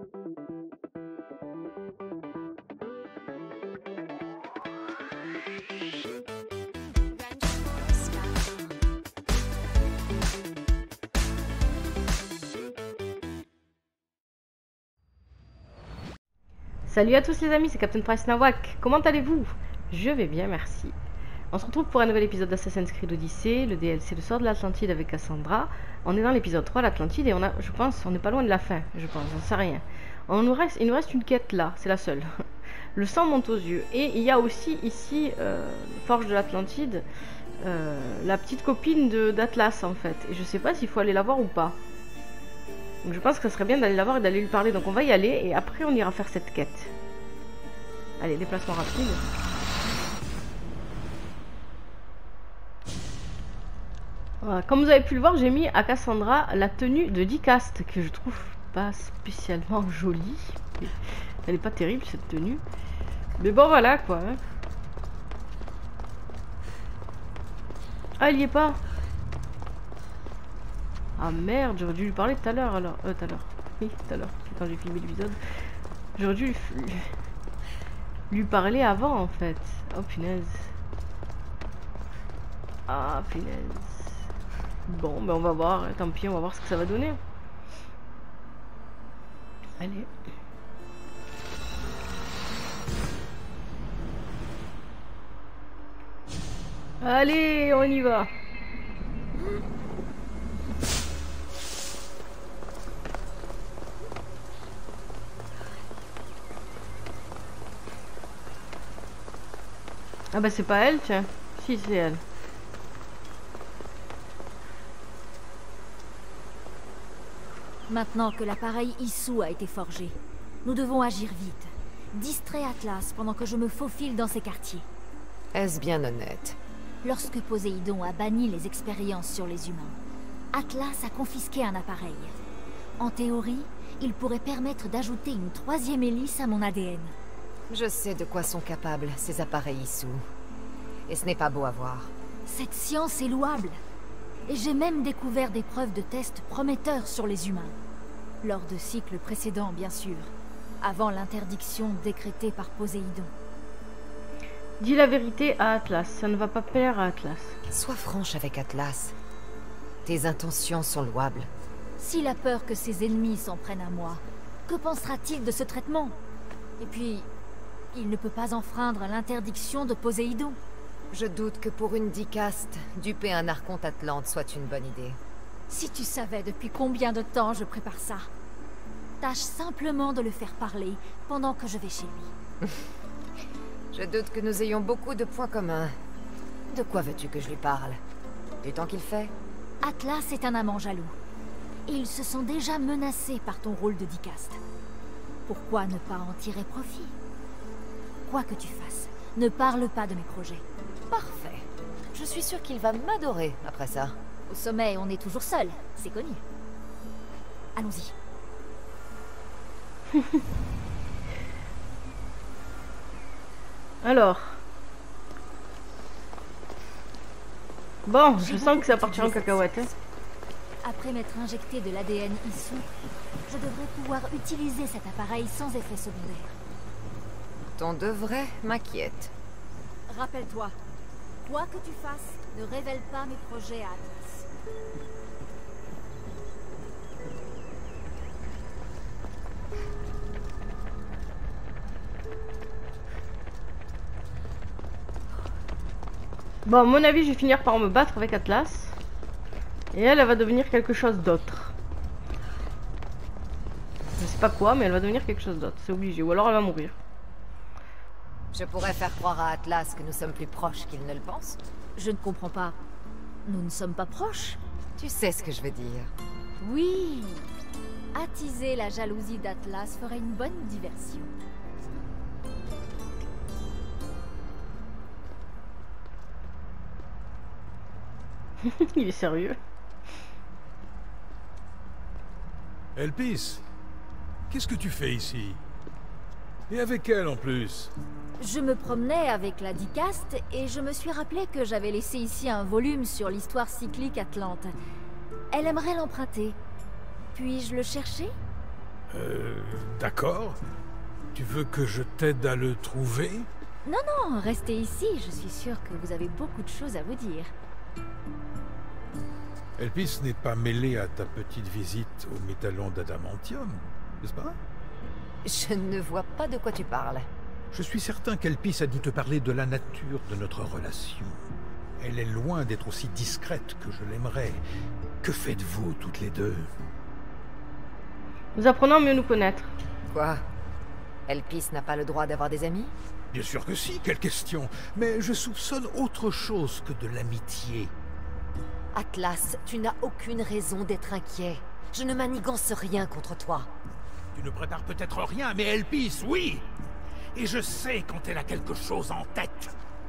Salut à tous les amis, c'est Captain Price Nawak. Comment allez-vous? Je vais bien, merci. On se retrouve pour un nouvel épisode d'Assassin's Creed Odyssey, le DLC Le Sort de l'Atlantide avec Cassandra. On est dans l'épisode 3, l'Atlantide, et je pense, on n'est pas loin de la fin, je pense, j'en sais rien. Il nous reste une quête là, c'est la seule. Le sang monte aux yeux. Et il y a aussi ici, Forge de l'Atlantide, la petite copine d'Atlas en fait. Et je sais pas s'il faut aller la voir ou pas. Donc je pense que ça serait bien d'aller la voir et d'aller lui parler. Donc on va y aller et après on ira faire cette quête. Allez, déplacement rapide. Voilà. Comme vous avez pu le voir, j'ai mis à Cassandra la tenue de Dicast que je trouve pas spécialement jolie. Elle est pas terrible cette tenue. Mais bon voilà quoi. Ah, il y est pas. Ah merde, j'aurais dû lui parler tout à l'heure alors. Tout à l'heure. Oui, tout à l'heure, quand j'ai filmé l'épisode. J'aurais dû lui parler avant en fait. Oh punaise. Ah punaise. Bon, ben on va voir. Tant pis, on va voir ce que ça va donner. Allez. Allez, on y va. Ah bah c'est pas elle, tiens. Si, c'est elle. Maintenant que l'appareil Issou a été forgé, nous devons agir vite. Distrait Atlas pendant que je me faufile dans ces quartiers. Est-ce bien honnête? Lorsque Poséidon a banni les expériences sur les humains, Atlas a confisqué un appareil. En théorie, il pourrait permettre d'ajouter une troisième hélice à mon ADN. Je sais de quoi sont capables ces appareils Issou. Et ce n'est pas beau à voir. Cette science est louable. Et j'ai même découvert des preuves de tests prometteurs sur les humains. Lors de cycles précédents, bien sûr. Avant l'interdiction décrétée par Poséidon. Dis la vérité à Atlas, ça ne va pas plaire à Atlas. Sois franche avec Atlas. Tes intentions sont louables. S'il a peur que ses ennemis s'en prennent à moi, que pensera-t-il de ce traitement? Et puis, il ne peut pas enfreindre l'interdiction de Poséidon. Je doute que pour une Dicast, duper un archonte Atlante soit une bonne idée. Si tu savais depuis combien de temps je prépare ça. Tâche simplement de le faire parler pendant que je vais chez lui. Je doute que nous ayons beaucoup de points communs. De quoi veux-tu que je lui parle? Du temps qu'il fait? Atlas est un amant jaloux. Et ils se sont déjà menacés par ton rôle de Dicast. Pourquoi ne pas en tirer profit? Quoi que tu fasses, ne parle pas de mes projets. Parfait. Je suis sûre qu'il va m'adorer après ça. Au sommet, on est toujours seul, c'est connu. Allons-y. Alors. Bon, je sens que ça partira en cacahuète. Hein. Après m'être injecté de l'ADN Issou, je devrais pouvoir utiliser cet appareil sans effet secondaire. Ton devrait m'inquiète. Rappelle-toi, quoi que tu fasses, ne révèle pas mes projets à Atlas. Bon, à mon avis, je vais finir par me battre avec Atlas. Et elle va devenir quelque chose d'autre. Je sais pas quoi, mais elle va devenir quelque chose d'autre. C'est obligé. Ou alors elle va mourir. Je pourrais faire croire à Atlas que nous sommes plus proches qu'il ne le pense. Je ne comprends pas. Nous ne sommes pas proches. Tu sais ce que je veux dire. Oui. Attiser la jalousie d'Atlas ferait une bonne diversion. Il est sérieux. Elpis, qu'est-ce que tu fais ici? Et avec elle en plus? Je me promenais avec la Dicast et je me suis rappelé que j'avais laissé ici un volume sur l'histoire cyclique Atlante. Elle aimerait l'emprunter. Puis-je le chercher? D'accord. Tu veux que je t'aide à le trouver? Non, non, restez ici, je suis sûre que vous avez beaucoup de choses à vous dire. Elpis n'est pas mêlé à ta petite visite au métallon d'adamantium, n'est-ce pas? Je ne vois pas de quoi tu parles. Je suis certain qu'Elpis a dû te parler de la nature de notre relation. Elle est loin d'être aussi discrète que je l'aimerais. Que faites-vous toutes les deux? Nous apprenons à mieux nous connaître. Quoi? Elpis n'a pas le droit d'avoir des amis? Bien sûr que si, quelle question. Mais je soupçonne autre chose que de l'amitié. Atlas, tu n'as aucune raison d'être inquiet. Je ne manigance rien contre toi. Tu ne prépares peut-être rien, mais Elpis, oui. Et je sais quand elle a quelque chose en tête.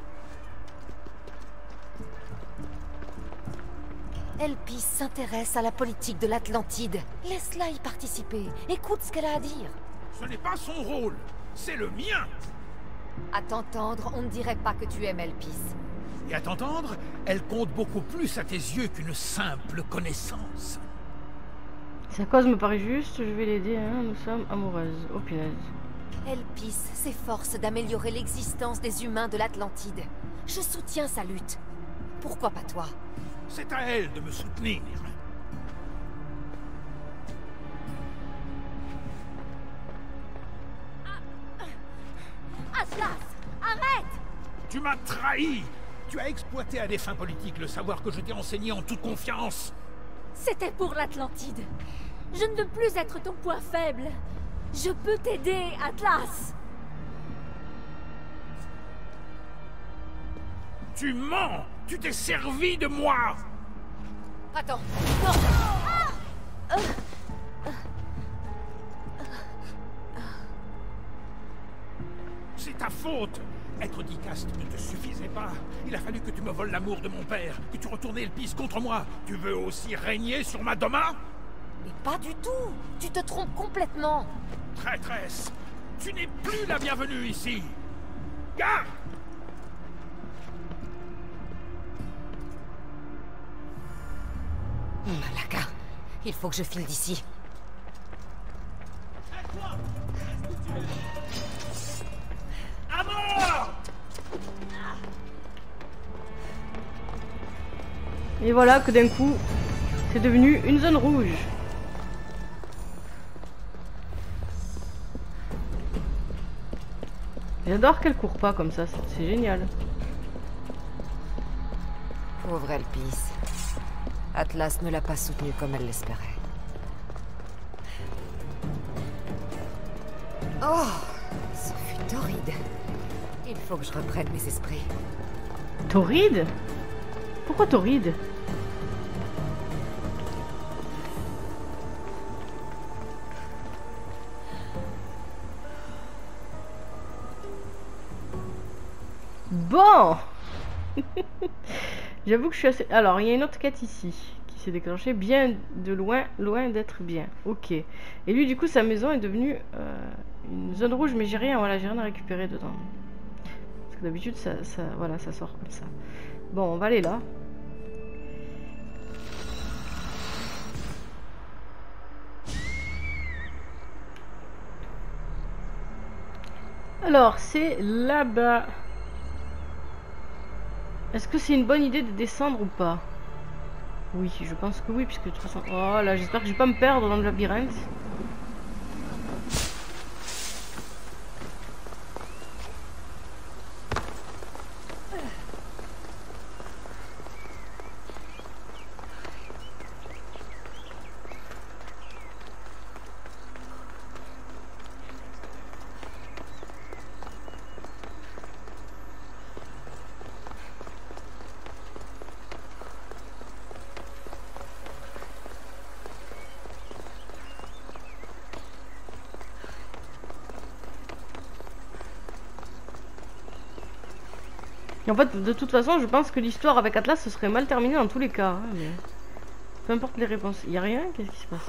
Elpis s'intéresse à la politique de l'Atlantide. Laisse-la y participer. Écoute ce qu'elle a à dire. Ce n'est pas son rôle, c'est le mien. À t'entendre, on ne dirait pas que tu aimes Elpis. Et à t'entendre, elle compte beaucoup plus à tes yeux qu'une simple connaissance. Sa cause me paraît juste, je vais l'aider, hein, nous sommes amoureuses. Oh punaise. Elpis s'efforce d'améliorer l'existence des humains de l'Atlantide. Je soutiens sa lutte. Pourquoi pas toi? C'est à elle de me soutenir. Atlas, arrête! Tu m'as trahi. Tu as exploité à des fins politiques le savoir que je t'ai enseigné en toute confiance. C'était pour l'Atlantide. Je ne veux plus être ton point faible. Je peux t'aider, Atlas. Tu mens. Tu t'es servi de moi. Attends. Non. C'est ta faute. Être dicaste ne te suffisait pas. Il a fallu que tu me voles l'amour de mon père, que tu retournes Elpis contre moi. Tu veux aussi régner sur ma Doma? Mais pas du tout. Tu te trompes complètement. Traîtresse, tu n'es plus la bienvenue ici. Garde! Malaka, il faut que je file d'ici. À mort! Et voilà que d'un coup, c'est devenu une zone rouge. J'adore qu'elle court pas comme ça, c'est génial. Pauvre Elpis. Atlas ne l'a pas soutenue comme elle l'espérait. Oh, ce fut torride. Il faut que je reprenne mes esprits. Torride? Pourquoi torride? Bon. J'avoue que je suis assez... Alors, il y a une autre quête ici qui s'est déclenchée bien de loin, loin d'être bien. Ok. Et lui, du coup, sa maison est devenue une zone rouge, mais j'ai rien, voilà, j'ai rien à récupérer dedans. Parce que d'habitude, voilà, ça sort comme ça. Bon, on va aller là. Alors, c'est là-bas. Est-ce que c'est une bonne idée de descendre ou pas? Oui, je pense que oui, puisque de toute façon... Oh là, j'espère que je vais pas me perdre dans le labyrinthe. Et en fait, de toute façon, je pense que l'histoire avec Atlas se serait mal terminée dans tous les cas. Hein, mais... Peu importe les réponses. Il n'y a rien? Qu'est-ce qui se passe?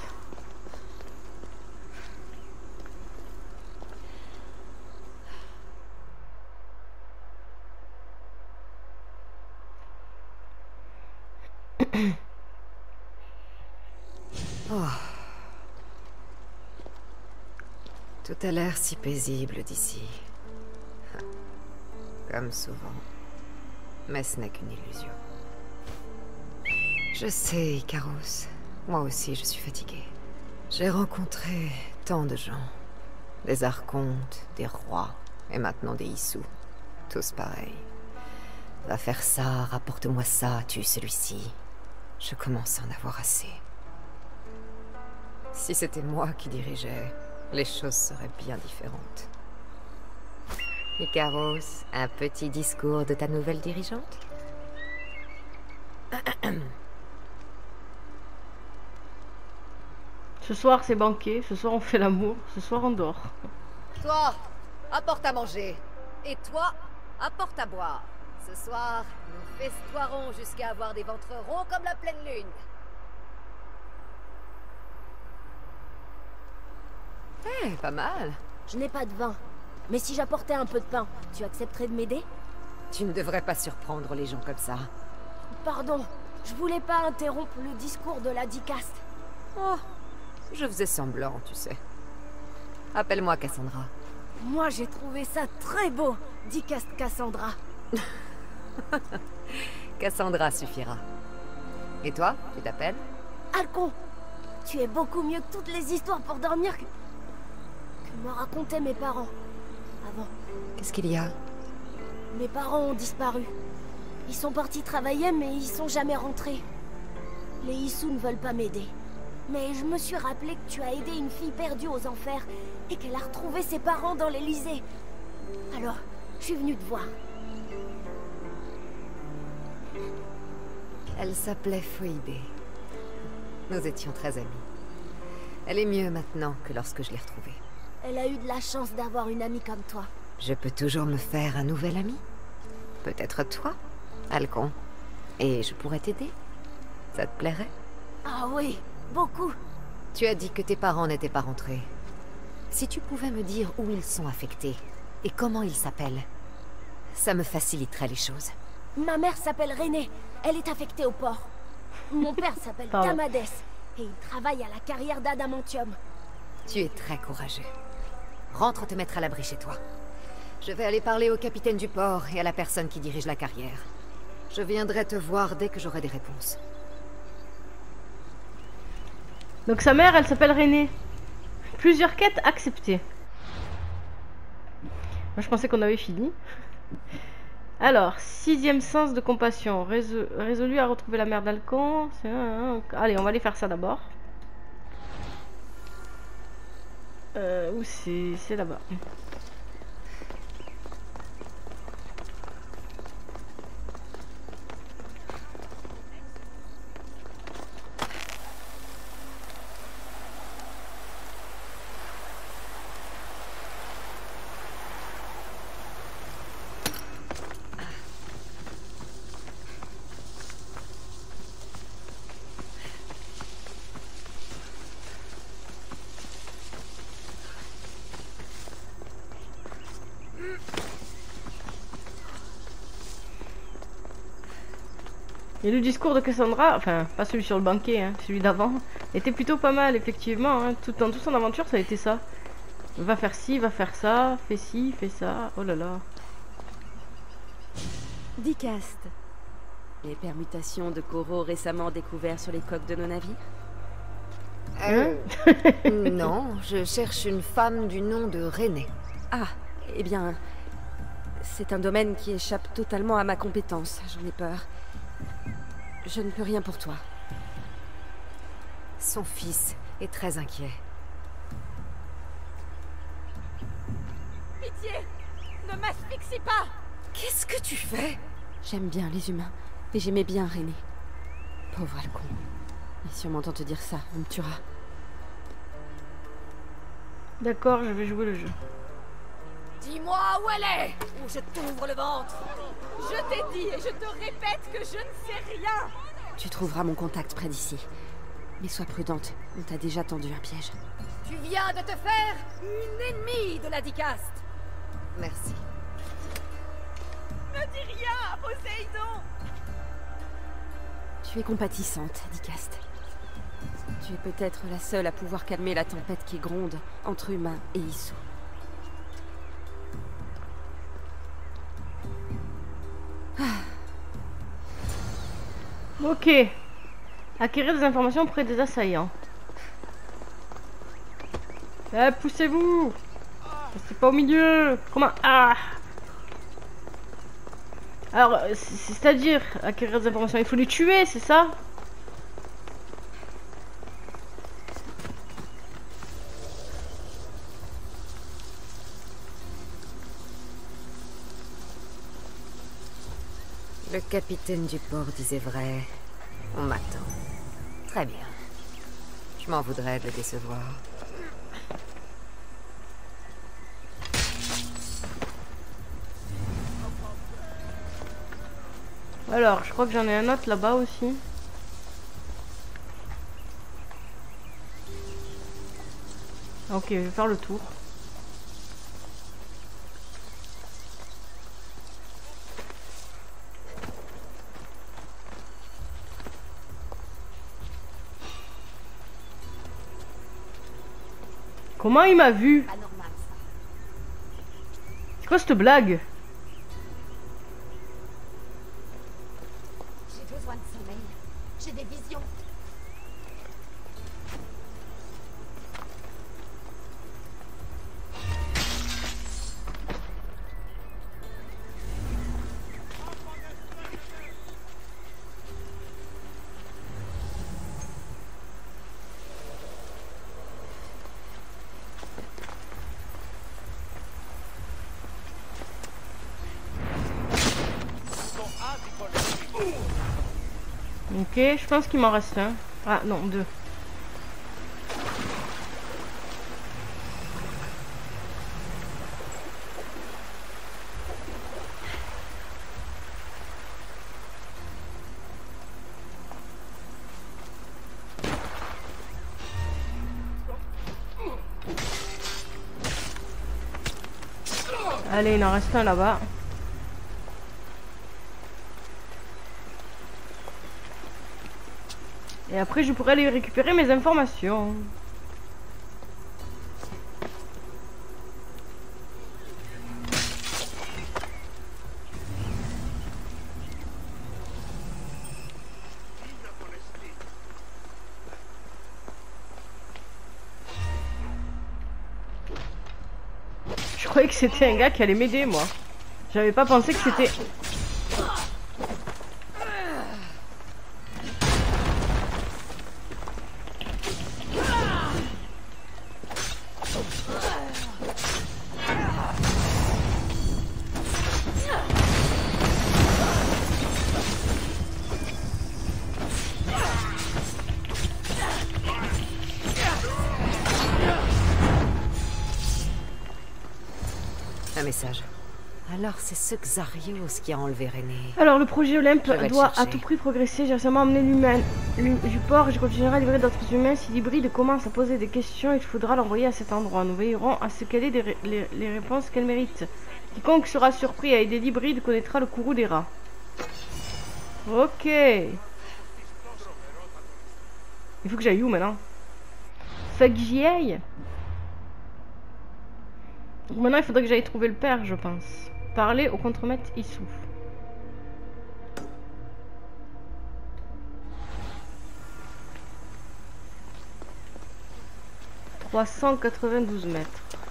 Tout a l'air si paisible d'ici. Comme souvent. Mais ce n'est qu'une illusion. Je sais, Icaros. Moi aussi, je suis fatiguée. J'ai rencontré tant de gens. Des archontes, des rois, et maintenant des Issous. Tous pareils. Va faire ça, rapporte-moi ça, tue celui-ci. Je commence à en avoir assez. Si c'était moi qui dirigeais, les choses seraient bien différentes. Icaros, un petit discours de ta nouvelle dirigeante? Ce soir, c'est banquet. Ce soir, on fait l'amour. Ce soir, on dort. Toi, apporte à manger. Et toi, apporte à boire. Ce soir, nous festoirons jusqu'à avoir des ventres ronds comme la pleine lune. Eh, pas mal. Je n'ai pas de vin. Mais si j'apportais un peu de pain, tu accepterais de m'aider? Tu ne devrais pas surprendre les gens comme ça. Pardon, je voulais pas interrompre le discours de la Dicaste. Oh, je faisais semblant, tu sais. Appelle-moi Cassandra. Moi, j'ai trouvé ça très beau, Dicaste Cassandra. Cassandra suffira. Et toi, tu t'appelles? Alcon, tu es beaucoup mieux que toutes les histoires pour dormir que me racontaient mes parents. Avant. Qu'est-ce qu'il y a? Mes parents ont disparu. Ils sont partis travailler, mais ils sont jamais rentrés. Les Issous ne veulent pas m'aider. Mais je me suis rappelé que tu as aidé une fille perdue aux enfers et qu'elle a retrouvé ses parents dans l'Élysée. Alors, je suis venue te voir. Elle s'appelait Phoebe. Nous étions très amis. Elle est mieux maintenant que lorsque je l'ai retrouvée. Elle a eu de la chance d'avoir une amie comme toi. Je peux toujours me faire un nouvel ami. Peut-être toi, Alcon. Et je pourrais t'aider. Ça te plairait? Ah oui, beaucoup. Tu as dit que tes parents n'étaient pas rentrés. Si tu pouvais me dire où ils sont affectés et comment ils s'appellent, ça me faciliterait les choses. Ma mère s'appelle Renée. Elle est affectée au port. Mon père s'appelle Damades et il travaille à la carrière d'adamantium. Tu es très courageux. Rentre te mettre à l'abri chez toi. Je vais aller parler au capitaine du port et à la personne qui dirige la carrière. Je viendrai te voir dès que j'aurai des réponses. Donc sa mère, elle s'appelle Renée. Plusieurs quêtes acceptées. Moi, je pensais qu'on avait fini. Alors, 6e sens de compassion. Résolu à retrouver la mère d'Alcon. Allez, on va aller faire ça d'abord. Où c'est là-bas. Et le discours de Cassandra, enfin pas celui sur le banquet, hein, celui d'avant, était plutôt pas mal effectivement. Hein. Dans toute son aventure, ça a été ça. Va faire ci, va faire ça, fais ci, fais ça. Oh là là. Dicaste. Les permutations de coraux récemment découverts sur les coques de nos navires? Non, je cherche une femme du nom de Renée. Ah, eh bien, c'est un domaine qui échappe totalement à ma compétence, j'en ai peur. Je ne peux rien pour toi. Son fils est très inquiet. Pitié! Ne m'asphyxie pas! Qu'est-ce que tu fais? J'aime bien les humains, et j'aimais bien Renée. Pauvre Alcon. Et si on m'entend te dire ça, on me tuera. D'accord, je vais jouer le jeu. Dis-moi où elle est, ou je t'ouvre le ventre. Je t'ai dit et je te répète que je ne sais rien. Tu trouveras mon contact près d'ici. Mais sois prudente, on t'a déjà tendu un piège. Tu viens de te faire une ennemie de la Dicaste. Merci. Ne dis rien à Poséidon. Tu es compatissante, Dicaste. Tu es peut-être la seule à pouvoir calmer la tempête qui gronde entre humains et Issou. Ok. Acquérir des informations auprès des assaillants. Eh, poussez-vous! C'est pas au milieu! Comment? Ah! Alors, c'est-à-dire, acquérir des informations, il faut les tuer, c'est ça? Le capitaine du port disait vrai. On m'attend. Très bien. Je m'en voudrais de le décevoir. Alors, je crois que j'en ai un autre là-bas aussi. Ok, je vais faire le tour. Comment il m'a vu? C'est quoi cette blague? J'ai besoin de sommeil. J'ai des visions. Ok, je pense qu'il m'en reste un. Ah non, deux. Allez, il en reste un là-bas. Et après, je pourrais aller récupérer mes informations. Je croyais que c'était un gars qui allait m'aider, moi. J'avais pas pensé que c'était... Un message. Alors c'est ce Xarios qui a enlevé René. Alors, le projet Olympe Je vais le doit à chercher. tout prix progresser. J'ai récemment amené l'humain du port et je continuerai à livrer d'autres humains. Si l'hybride commence à poser des questions, il faudra l'envoyer à cet endroit. Nous veillerons à ce qu'elle ait les réponses qu'elle mérite. Quiconque sera surpris à aider l'hybride connaîtra le courroux des rats. Ok. Il faut que j'aille où maintenant? Faut que j'y aille. Donc maintenant, il faudrait que j'aille trouver le père, je pense. Parler au contremaître Issou. « 392 mètres. »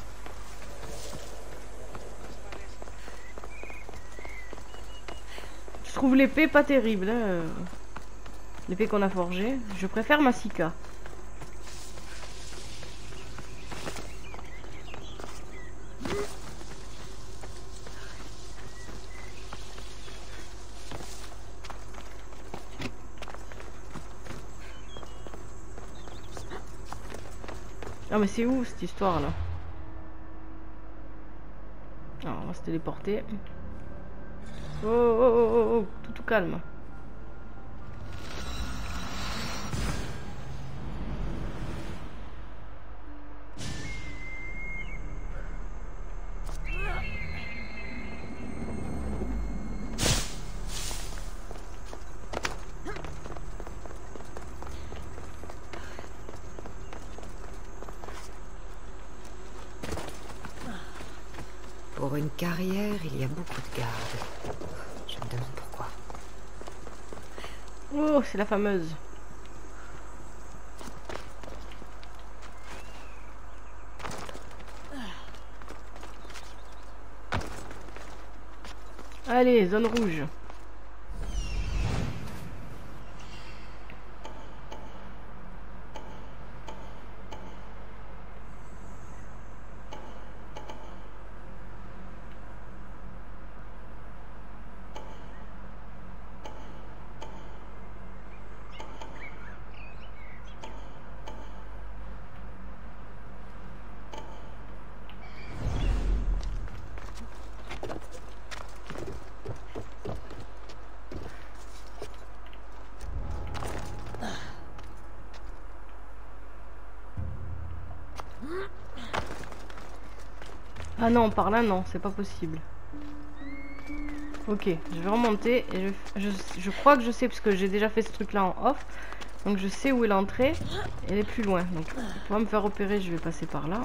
Je trouve l'épée pas terrible, hein. L'épée qu'on a forgée. Je préfère ma Sika. Ah mais c'est où cette histoire là? Alors on va se téléporter. Oh oh oh oh oh, tout calme. Pour une carrière, il y a beaucoup de gardes. Je me demande pourquoi. Oh, c'est la fameuse. Allez, zone rouge. Ah non, par là non, c'est pas possible. Ok, je vais remonter et je crois que je sais parce que j'ai déjà fait ce truc là en off. Donc je sais où est l'entrée. Elle est plus loin. Donc pour me faire repérer, je vais passer par là.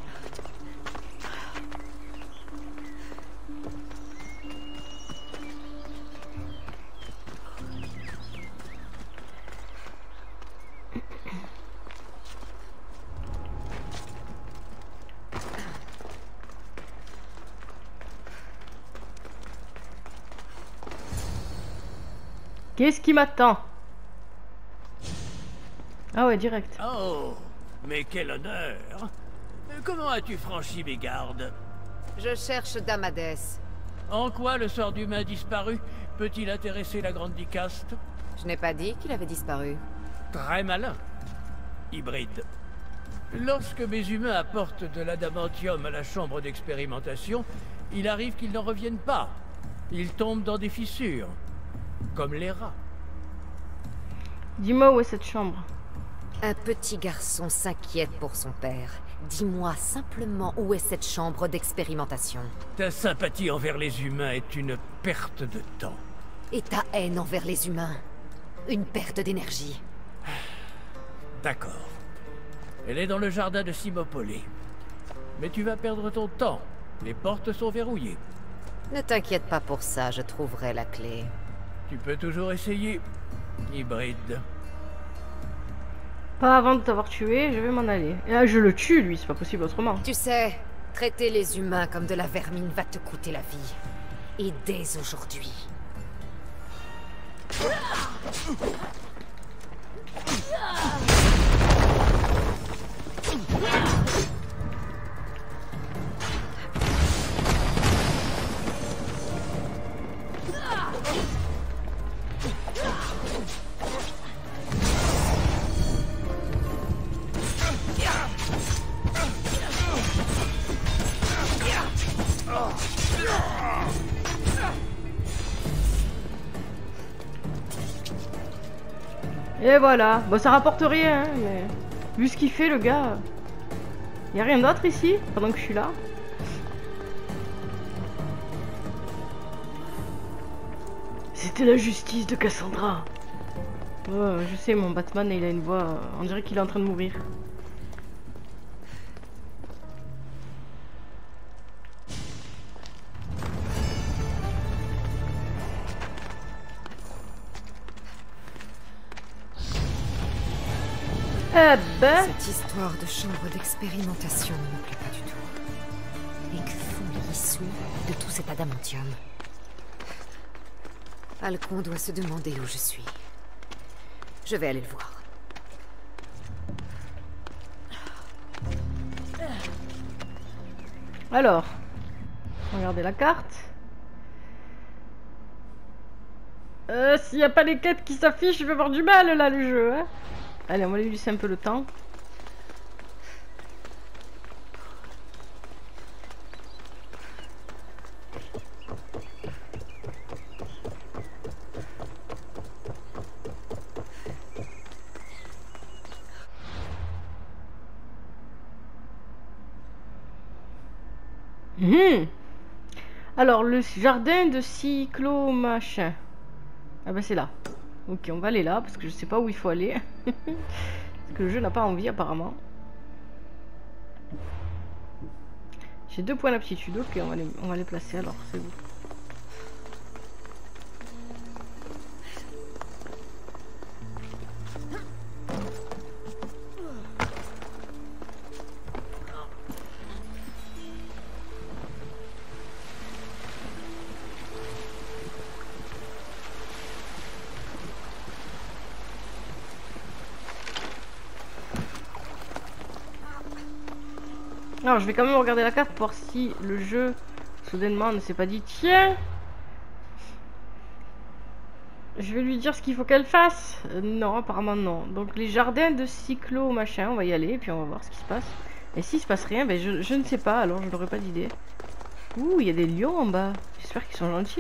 Qu'est-ce qui m'attend? Ah ouais, direct. Oh, mais quel honneur! Comment as-tu franchi mes gardes? Je cherche Damadès. En quoi le sort d'humain disparu peut-il intéresser la Grande Dicaste? Je n'ai pas dit qu'il avait disparu. Très malin. Hybride. Lorsque mes humains apportent de l'adamantium à la chambre d'expérimentation, il arrive qu'ils n'en reviennent pas. Ils tombent dans des fissures. Comme les rats. Dis-moi où est cette chambre? Un petit garçon s'inquiète pour son père. Dis-moi simplement où est cette chambre d'expérimentation. Ta sympathie envers les humains est une perte de temps. Et ta haine envers les humains. Une perte d'énergie. D'accord. Elle est dans le jardin de Simopolé. Mais tu vas perdre ton temps. Les portes sont verrouillées. Ne t'inquiète pas pour ça, je trouverai la clé. Tu peux toujours essayer, hybride. Pas avant de t'avoir tué, je vais m'en aller. Et là, je le tue, lui, c'est pas possible autrement. Tu sais, traiter les humains comme de la vermine va te coûter la vie. Et dès aujourd'hui. Et voilà. Bon, ça rapporte rien, hein, mais... Vu ce qu'il fait, le gars... Y a rien d'autre ici, pendant que je suis là. C'était la justice de Cassandra. Ouais, je sais, mon Batman, il a une voix... On dirait qu'il est en train de mourir. Cette histoire de chambre d'expérimentation ne me plaît pas du tout. Et que font les Issous de tout cet adamantium? Alcon doit se demander où je suis. Je vais aller le voir. Alors, regardez la carte. S'il n'y a pas les quêtes qui s'affichent, je vais avoir du mal là, le jeu. Hein. Allez, on va lui laisser un peu le temps. Alors, le jardin de cyclo machin. Ah bah c'est là. Ok, on va aller là, parce que je sais pas où il faut aller. Parce que le jeu n'a pas envie, apparemment. J'ai 2 points d'aptitude, ok, on va les placer alors, c'est bon. Alors je vais quand même regarder la carte pour voir si le jeu soudainement ne s'est pas dit tiens, je vais lui dire ce qu'il faut qu'elle fasse. Non, apparemment non. Donc les jardins de cyclo machin, on va y aller et puis on va voir ce qui se passe. Et s'il se passe rien, ben je ne sais pas, alors je n'aurai pas d'idée. Ouh, il y a des lions en bas. J'espère qu'ils sont gentils.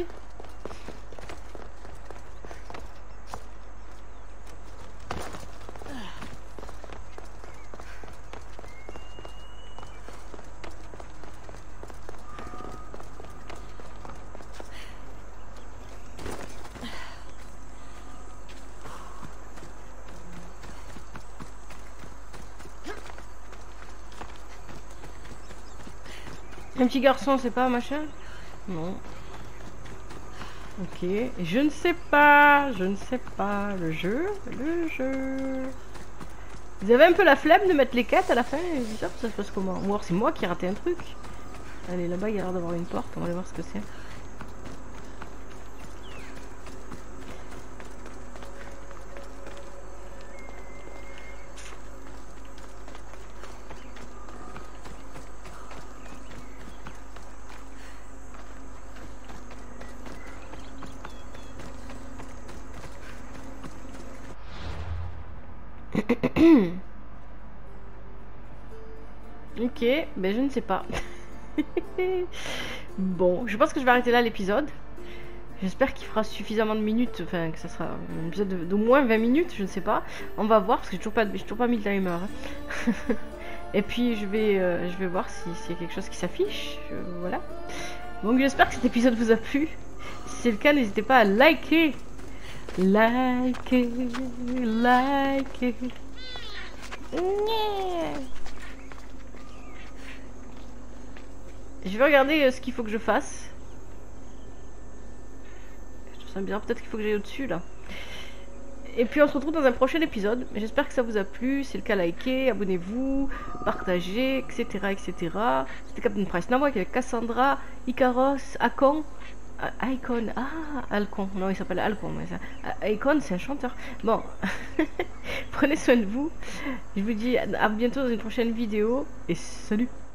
Un petit garçon, c'est pas machin? Non. Ok. Je ne sais pas. Je ne sais pas. Le jeu. Vous avez un peu la flemme de mettre les quêtes à la fin? Ça se passe comment? Ou alors c'est moi qui ai raté un truc. Allez, là-bas, il y a l'air d'avoir une porte. On va aller voir ce que c'est. Ok, ben je ne sais pas. Bon, je pense que je vais arrêter là l'épisode. J'espère qu'il fera suffisamment de minutes, enfin que ça sera un épisode d'au moins 20 minutes, je ne sais pas. On va voir parce que j'ai toujours pas mis le timer. Hein. Et puis je vais voir s'il y a quelque chose qui s'affiche. Voilà. Donc j'espère que cet épisode vous a plu. Si c'est le cas, n'hésitez pas à liker. Liker. Je vais regarder ce qu'il faut que je fasse. Je trouve ça bizarre, peut-être qu'il faut que j'aille au-dessus là. Et puis on se retrouve dans un prochain épisode. J'espère que ça vous a plu. Si c'est le cas, likez, abonnez-vous, partagez, etc. etc. C'était Captain Price Navok avec Cassandra, Icaros, Akon. Icon, Alcon, non il s'appelle Alcon, mais ça. Icon c'est un chanteur. Bon, prenez soin de vous. Je vous dis à bientôt dans une prochaine vidéo et salut.